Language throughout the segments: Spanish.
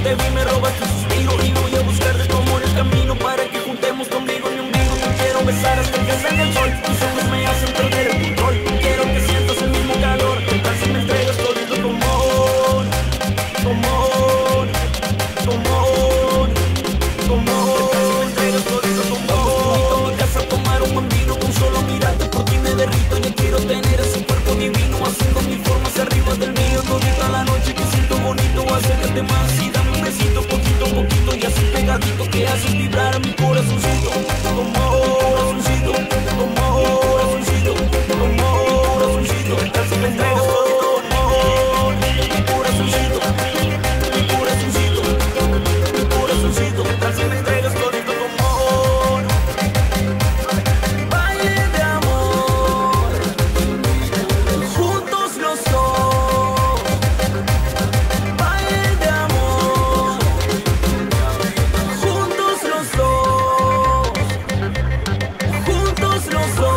te vi me robaste un suspiro y voy a buscar de tu amor el camino para que juntemos tu ombligo y mi ombligo. Te quiero besar hasta que salga el sol, tus ojos me hacen perder el control. Quiero que sientas el mismo calor, ¿qué tal si me entregas todito tu amor? Tu amor, tu amor, tu amor. ¿Qué tal si me entregas todito tu amor? Invito a mi casa a tomar un buen vino, con solo mirarte por ti me derrito. Ya quiero tener ese cuerpo divino, haciendo mil formas arriba del mío. Todita la noche que siento bonito, acércate más y dame un besito, poquito a poquito, y así pegadito que haces vibrar a mi corazoncito. Como corazoncito, como corazoncito, como corazoncito. ¿Qué tal si me entregas todito tu amor? Mi corazoncito, mi corazoncito, mi corazoncito. ¿Qué tal si me entregas todito tu amor? Baile de amor, juntos los dos. Baile de amor, juntos los dos. Juntos los dos.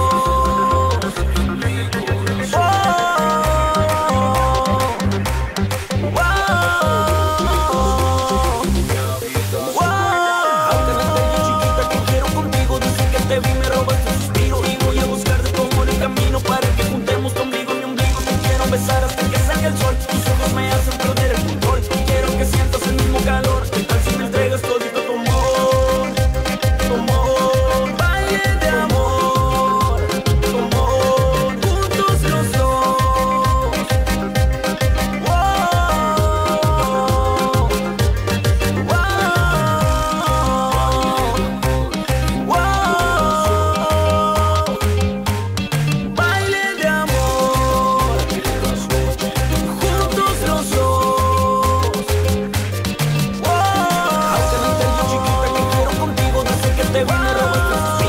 Aunque no te vi chiquita que quiero contigo, desde que te vi me robaste un suspiro y voy a buscar de tu amor el camino para que juntemos tu ombligo y mi ombligo. Te quiero besar hasta que salga el sol, tus ojos me hacen perder el control. Quiero que sientas el mismo calor, ¿qué tal si me entregas todito tu amor? Tu amor, baile de amor, tu amor, juntos los dos. Baile de amor, juntos los dos. Aunque no entendí chiquita que quiero contigo, desde que te vi me robaste un suspiro.